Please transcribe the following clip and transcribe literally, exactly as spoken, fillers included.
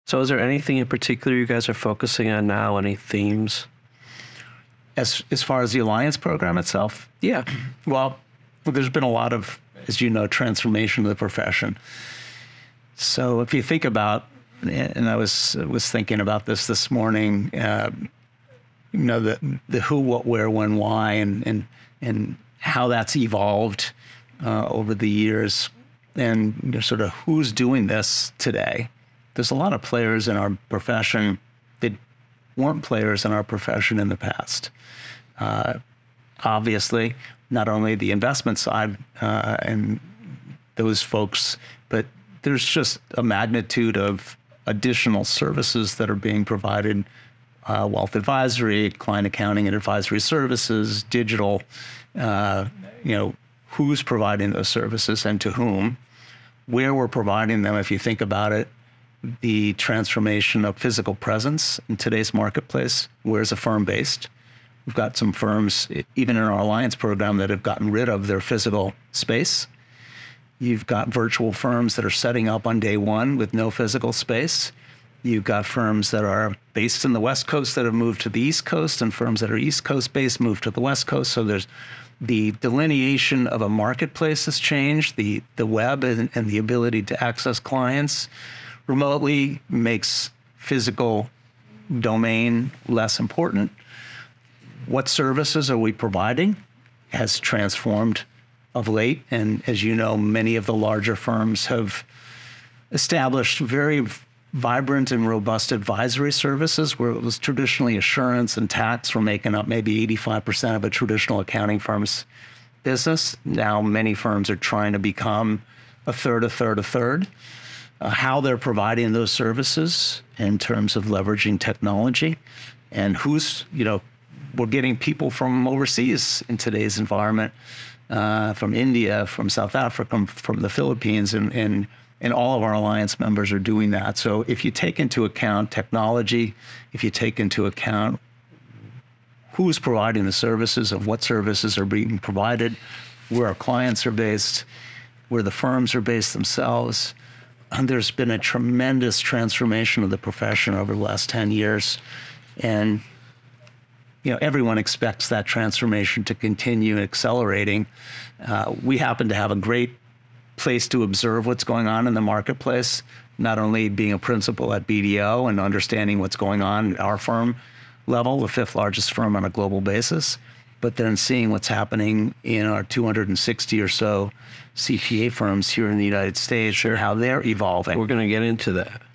So is there anything in particular you guys are focusing on now? Any themes? As, as far as the Alliance program itself? Yeah. Well, there's been a lot of, as you know, transformation of the profession. So if you think about, and I was was thinking about this this morning, uh, you know, the the who, what, where, when, why, and and and how that's evolved uh, over the years, and you know, sort of who's doing this today. There's a lot of players in our profession that weren't players in our profession in the past. Uh, obviously, not only the investment side uh, and those folks, but there's just a magnitude of additional services that are being provided, uh, wealth advisory, client accounting and advisory services, digital, uh, you know, who's providing those services and to whom, where we're providing them. If you think about it, the transformation of physical presence in today's marketplace, where's a firm based? We've got some firms, even in our Alliance program, that have gotten rid of their physical space. You've got virtual firms that are setting up on day one with no physical space. You've got firms that are based in the West Coast that have moved to the East Coast, and firms that are East Coast based move to the West Coast. So there's the delineation of a marketplace has changed. The, the web and, and the ability to access clients remotely makes physical domain less important. What services are we providing has transformed of late. And as you know, many of the larger firms have established very vibrant and robust advisory services, where it was traditionally assurance and tax were making up maybe eighty-five percent of a traditional accounting firm's business. Now many firms are trying to become a third, a third, a third. Uh, how they're providing those services in terms of leveraging technology, and who's, you know, we're getting people from overseas in today's environment, uh, from India, from South Africa, from the Philippines, and, and, and all of our Alliance members are doing that. So if you take into account technology, if you take into account who's providing the services, of what services are being provided, where our clients are based, where the firms are based themselves, and there's been a tremendous transformation of the profession over the last ten years. And you know, everyone expects that transformation to continue accelerating. Uh, we happen to have a great place to observe what's going on in the marketplace, not only being a principal at B D O and understanding what's going on at our firm level, the fifth largest firm on a global basis, but then seeing what's happening in our two hundred sixty or so C P A firms here in the United States, or how they're evolving. We're going to get into that.